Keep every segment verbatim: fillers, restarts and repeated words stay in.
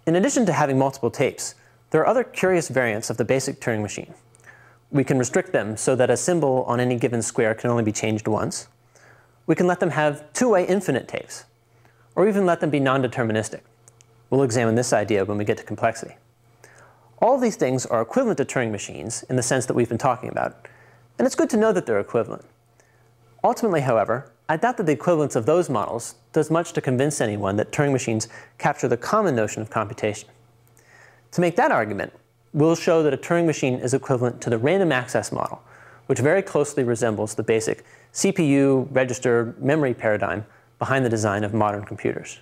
In addition to having multiple tapes, there are other curious variants of the basic Turing machine. We can restrict them so that a symbol on any given square can only be changed once. We can let them have two-way infinite tapes, or even let them be non-deterministic. We'll examine this idea when we get to complexity. All of these things are equivalent to Turing machines in the sense that we've been talking about, and it's good to know that they're equivalent. Ultimately, however, I doubt that the equivalence of those models does much to convince anyone that Turing machines capture the common notion of computation. To make that argument, we'll show that a Turing machine is equivalent to the random access model, which very closely resembles the basic C P U, register, memory paradigm behind the design of modern computers.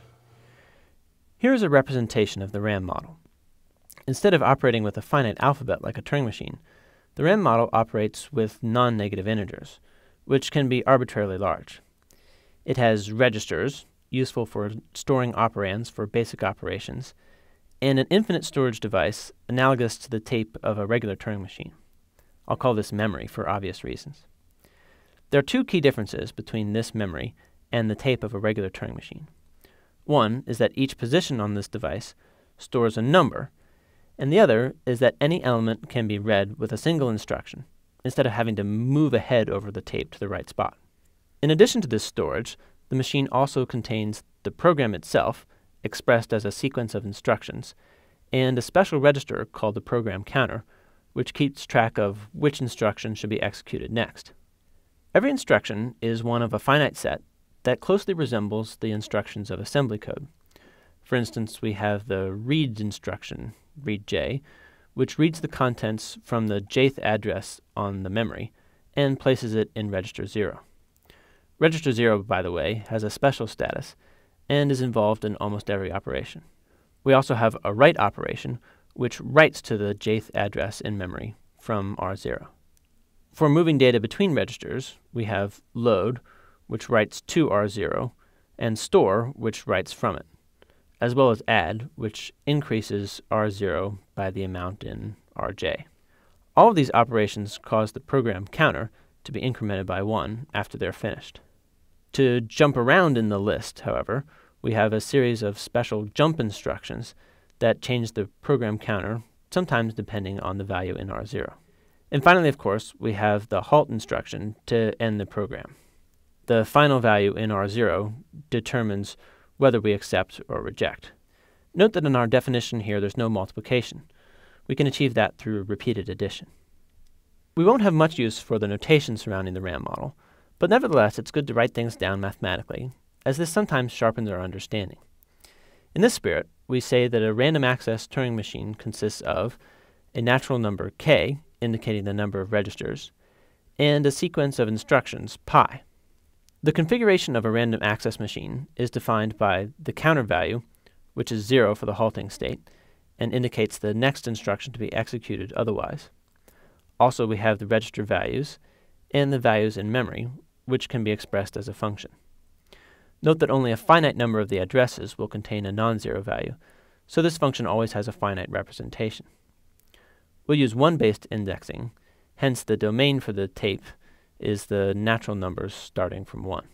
Here is a representation of the RAM model. Instead of operating with a finite alphabet like a Turing machine, the RAM model operates with non-negative integers, which can be arbitrarily large. It has registers, useful for storing operands for basic operations, and an infinite storage device analogous to the tape of a regular Turing machine. I'll call this memory for obvious reasons. There are two key differences between this memory and the tape of a regular Turing machine. One is that each position on this device stores a number, and the other is that any element can be read with a single instruction, instead of having to move ahead over the tape to the right spot. In addition to this storage, the machine also contains the program itself, expressed as a sequence of instructions, and a special register called the program counter, which keeps track of which instruction should be executed next. Every instruction is one of a finite set that closely resembles the instructions of assembly code. For instance, we have the read instruction, read J, which reads the contents from the jth address on the memory and places it in register zero. Register zero, by the way, has a special status and is involved in almost every operation. We also have a write operation, which writes to the jth address in memory from R zero. For moving data between registers, we have load, which writes to R zero, and store, which writes from it, as well as add, which increases R zero by the amount in R J. All of these operations cause the program counter to be incremented by one after they're finished. To jump around in the list, however, we have a series of special jump instructions that change the program counter, sometimes depending on the value in R zero. And finally, of course, we have the halt instruction to end the program. The final value in R zero determines whether we accept or reject. Note that in our definition here there's no multiplication. We can achieve that through repeated addition. We won't have much use for the notation surrounding the RAM model, but nevertheless it's good to write things down mathematically, as this sometimes sharpens our understanding. In this spirit, we say that a random access Turing machine consists of a natural number k, indicating the number of registers, and a sequence of instructions, pi. The configuration of a random access machine is defined by the counter value, which is zero for the halting state, and indicates the next instruction to be executed otherwise. Also, we have the register values and the values in memory, which can be expressed as a function. Note that only a finite number of the addresses will contain a non-zero value, so this function always has a finite representation. We'll use one-based indexing, hence the domain for the tape is the natural numbers starting from one.